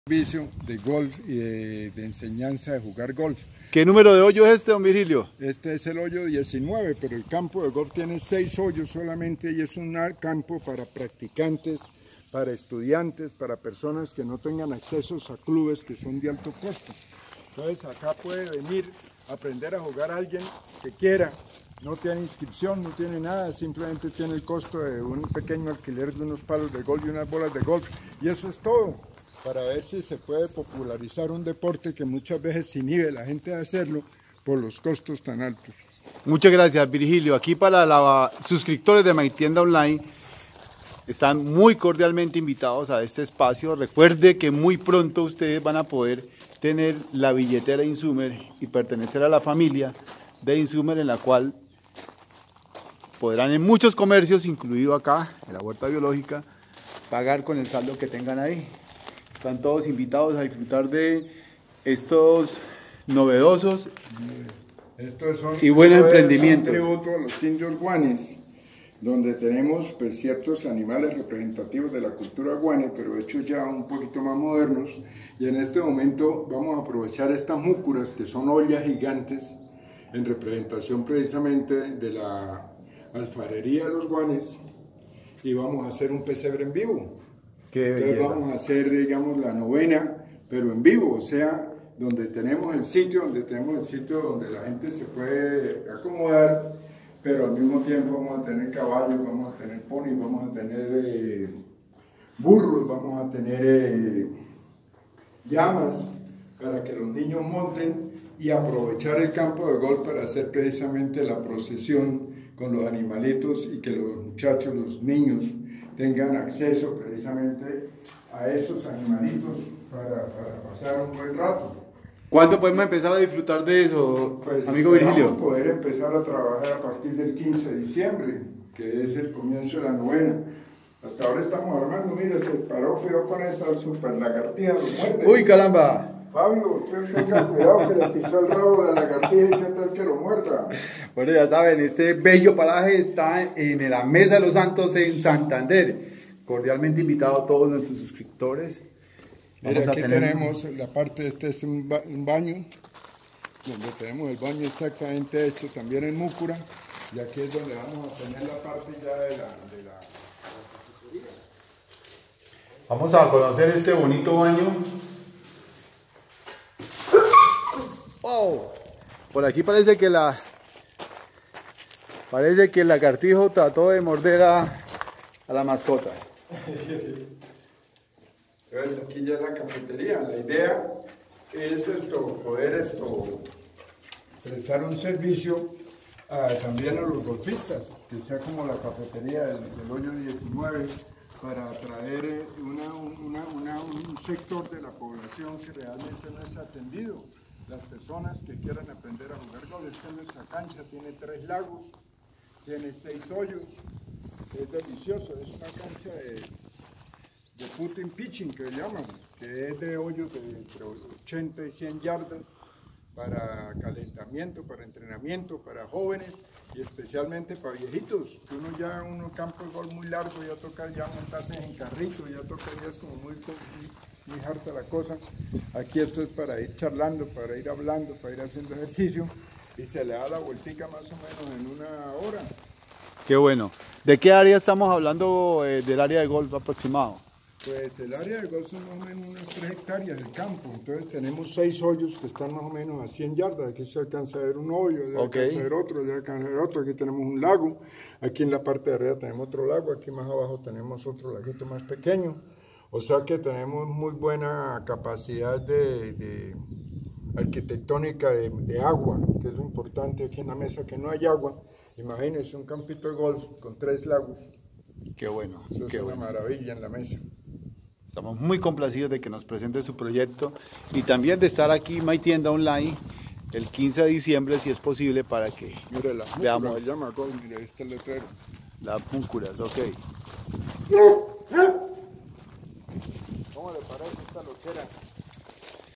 Servicio de golf y de enseñanza de jugar golf. ¿Qué número de hoyo es este, don Virgilio? Este es el hoyo 19, pero el campo de golf tiene 6 hoyos solamente y es un campo para practicantes, para estudiantes, para personas que no tengan accesos a clubes que son de alto costo. Entonces acá puede venir a aprender a jugar alguien que quiera. No tiene inscripción, no tiene nada, simplemente tiene el costo de un pequeño alquiler de unos palos de golf y unas bolas de golf. Y eso es todo, para ver si se puede popularizar un deporte que muchas veces inhibe a la gente de hacerlo por los costos tan altos. Muchas gracias, Virgilio. Aquí para los suscriptores de Mi Tienda Online están muy cordialmente invitados a este espacio. Recuerde que muy pronto ustedes van a poder tener la billetera Insumer y pertenecer a la familia de Insumer, en la cual podrán en muchos comercios, incluido acá en la huerta biológica, pagar con el saldo que tengan ahí. Están todos invitados a disfrutar de estos novedosos y buenos emprendimientos. Es un tributo a los indios guanes, donde tenemos pues, ciertos animales representativos de la cultura guane, pero hechos ya un poquito más modernos. Y en este momento vamos a aprovechar estas múcuras, que son ollas gigantes, en representación precisamente de la alfarería de los guanes, y vamos a hacer un pesebre en vivo. Entonces vamos a hacer, digamos, la novena, pero en vivo, o sea, donde tenemos el sitio donde la gente se puede acomodar, pero al mismo tiempo vamos a tener caballos, vamos a tener ponis, vamos a tener burros, vamos a tener llamas para que los niños monten y aprovechar el campo de golf para hacer precisamente la procesión con los animalitos y que los muchachos, los niños, tengan acceso precisamente a esos animalitos para pasar un buen rato. ¿Cuándo podemos empezar a disfrutar de eso, pues, amigo Virgilio? Vamos a poder empezar a trabajar a partir del 15 de diciembre, que es el comienzo de la novena. Hasta ahora estamos armando, mira, se paró, cuidado con esa super lagartija, lo muerde. ¡Uy, caramba! Fabio, usted tenga cuidado que le pisó el rabo de la lagartija y qué tal que lo muerda. Bueno, ya saben, este bello paraje está en la Mesa de los Santos en Santander. Cordialmente invitado a todos nuestros suscriptores. Mira, aquí tenemos la parte, este es un baño, donde tenemos el baño exactamente hecho también en múcura, y aquí es donde vamos a tener la parte ya de la cafetería. Vamos a conocer este bonito baño. ¡Wow! Por aquí parece que el lagartijo trató de morder a la mascota. Entonces aquí ya es la cafetería. La idea es poder prestar un servicio también a los golfistas, que sea como la cafetería del hoyo 19, para atraer un sector de la población que realmente no es atendido. Las personas que quieran aprender a jugar golf. Esta es nuestra cancha, tiene 3 lagos, tiene 6 hoyos, es delicioso, es una cancha de putting pitching que llaman, que es de hoyos de entre 80 y 100 yardas para calentamiento, para entrenamiento, para jóvenes y especialmente para viejitos, que uno campo de golf muy largo, ya toca ya montarse en carrito, ya toca ya es como muy harta la cosa. Aquí esto es para ir charlando, para ir hablando, para ir haciendo ejercicio, y se le da la vueltica más o menos en 1 hora. Qué bueno. ¿De qué área estamos hablando del área de golf aproximado? Pues el área de golf son más o menos unas 3 hectáreas del campo, entonces tenemos 6 hoyos que están más o menos a 100 yardas, aquí se alcanza a ver un hoyo, allá alcanza a ver otro, allá alcanza a ver otro, aquí tenemos un lago, aquí en la parte de arriba tenemos otro lago, aquí más abajo tenemos otro laguito más pequeño, o sea que tenemos muy buena capacidad de arquitectónica de agua, que es lo importante aquí en la mesa, que no hay agua. Imagínense un campito de golf con 3 lagos. Qué bueno. Eso es una maravilla en la mesa. Estamos muy complacidos de que nos presente su proyecto y también de estar aquí Mi Tienda Online el 15 de diciembre, si es posible, para que veamos. Se llama golf, mira, ahí está el letrero. Las múcuras, ok. ¿Cómo le parece esta loquera?